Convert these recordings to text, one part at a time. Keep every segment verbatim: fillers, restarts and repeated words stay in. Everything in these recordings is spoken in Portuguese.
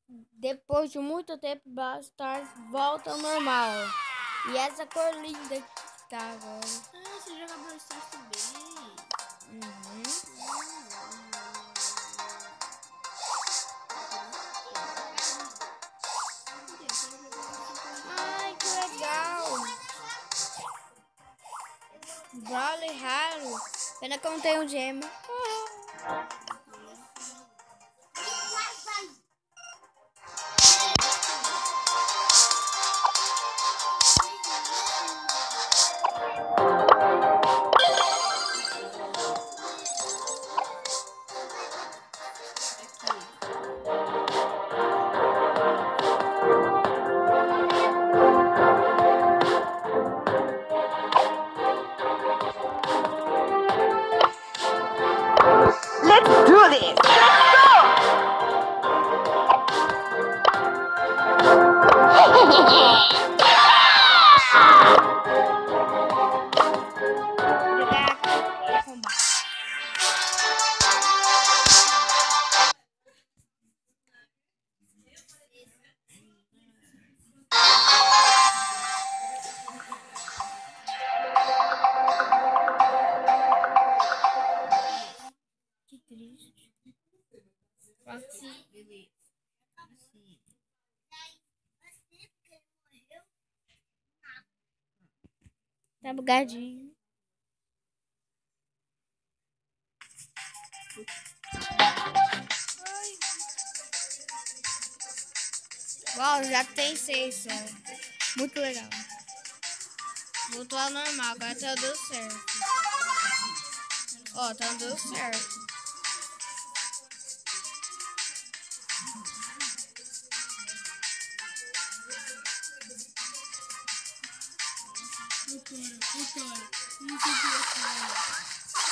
Depois de muito tempo, Brawl Stars volta ao normal. E essa cor linda que tá agora. Ah, você joga Brawl Stars também? Uhum. Ai, que legal. Brawler raro. Pena que eu não tenho gema. Let's do this! Que triste. Foxy. Tá bugadinho. Uau, já tem seis só. Muito legal. Voltou ao normal, agora tá dando certo. Ó, tá dando certo. Putora, putora. Não sei o que é isso.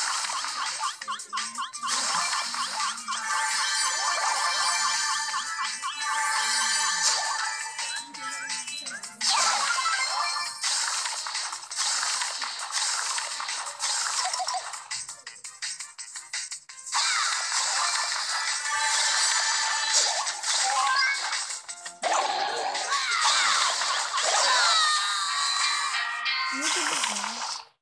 Muito legal.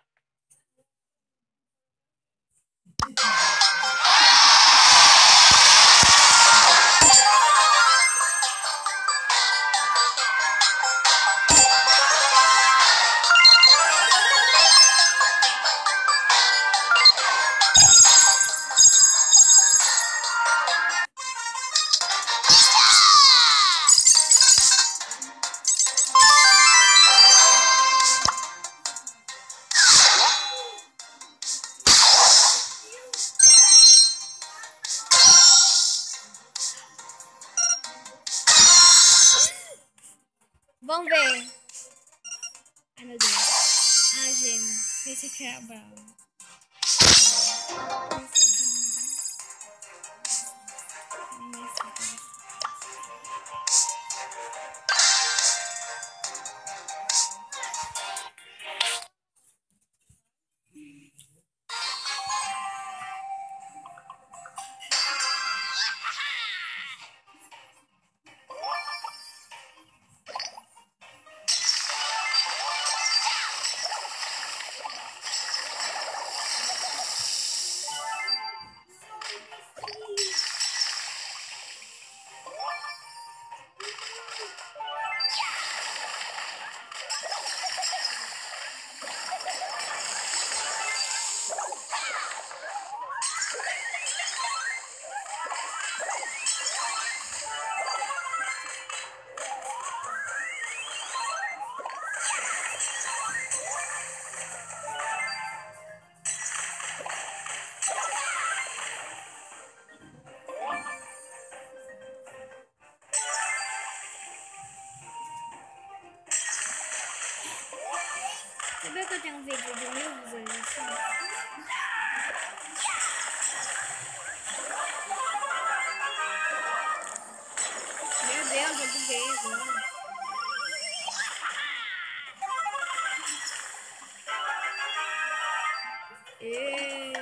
Vamos ver. Ai, meu Deus. Ah, gema. Esse aqui é bravo. Sabia que eu tenho um vídeo de mil visualizações? Meu Deus, eu buguei agora. E...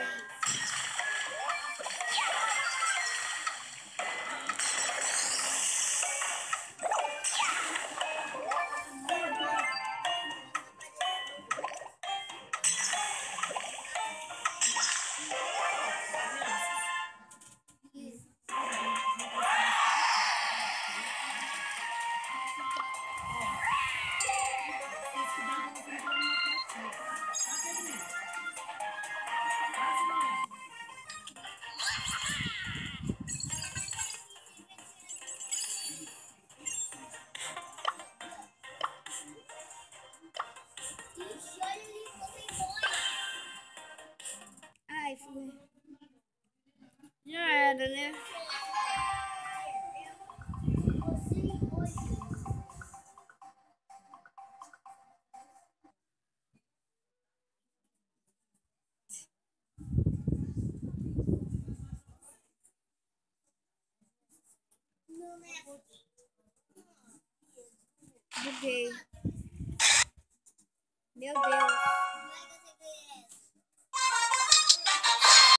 Buguei. Meu Deus.